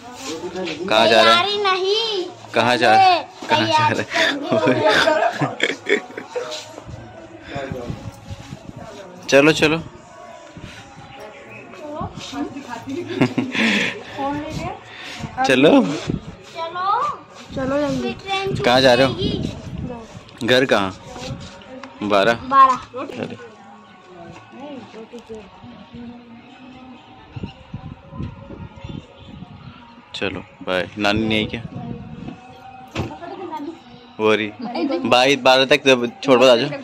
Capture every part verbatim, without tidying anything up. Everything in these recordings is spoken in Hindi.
कहाँ जा रहा है? नहीं। कहाँ जा कहाँ जा रहा है? चलो चलो चलो चलो जल्दी। कहाँ जा रहे हो? घर कहाँ? बारह बारह। चलो बाय। नानी नहीं आई क्या? वो रही बाई बारह तक छोड़ बता जाओ।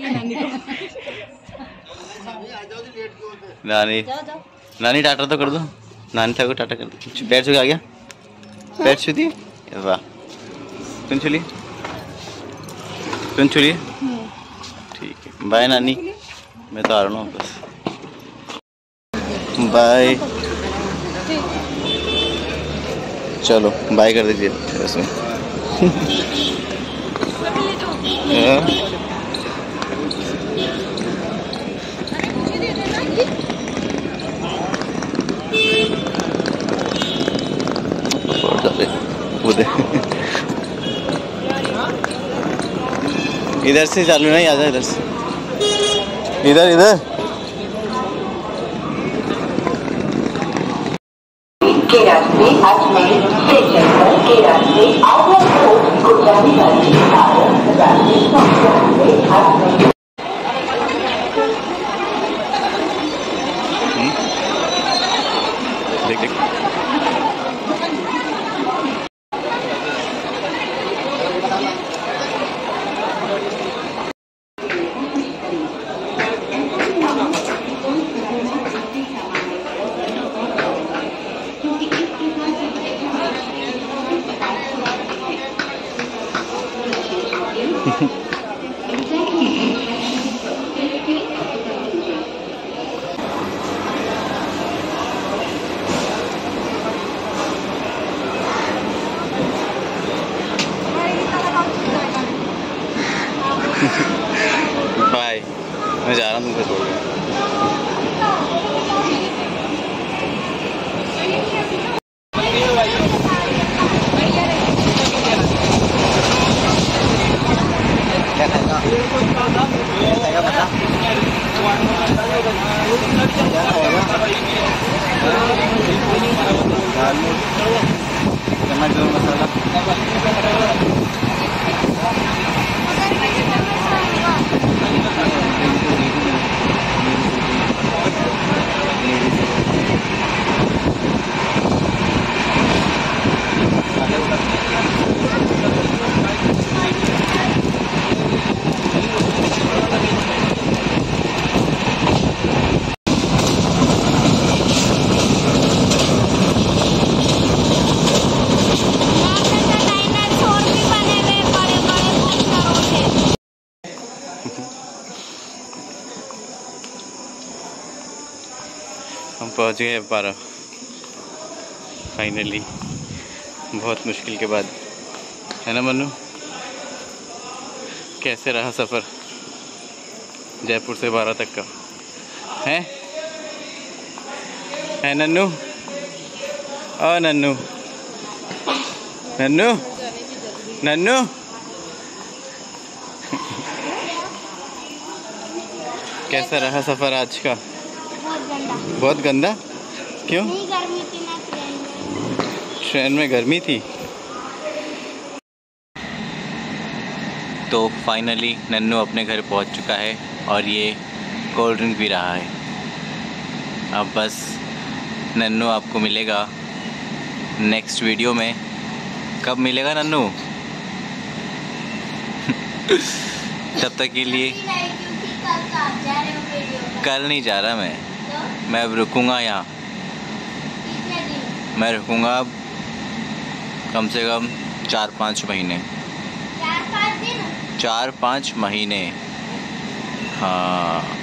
नानी नानी टाटा तो कर दो। नानी था को टाटा कर दो। पैर छू के आ गया? पैर छू दी? वाह। सुन छू ली? सुन छू ली? ठीक है बाय नानी। मैं तो आ रहा हूँ बस। बाय। चलो बाय कर दीजिए उसमें। इधर से चालू नहीं आजा। इधर से इधर इधर के रास्ते अजमेर से चलकर के रास्ते आगरा को जाने वाली रास्ते अजमेर। देख देख बाय। मैं जा रहा हूँ तुमको छोड़ के। हम पहुंच गए बारह फाइनली, बहुत मुश्किल के बाद, है ना मनु? कैसे रहा सफ़र जयपुर से बारह तक का? है है नन्नू? ओ नन्नू नन्नू नन्नू कैसा रहा सफ़र आज का? बहुत गंदा। क्यों? नहीं, गर्मी थी ना ट्रेन में। ट्रेन में गर्मी थी। तो फाइनली नन्नू अपने घर पहुंच चुका है और ये कोल्ड ड्रिंक पी रहा है। अब बस नन्नू आपको मिलेगा नेक्स्ट वीडियो में। कब मिलेगा नन्नू? तब तक के लिए कल नहीं जा रहा मैं मैं अब रुकूंगा यहाँ। मैं रुकूंगा अब कम से कम चार पाँच महीने। चार पाँच दिन चार पाँच महीने हाँ।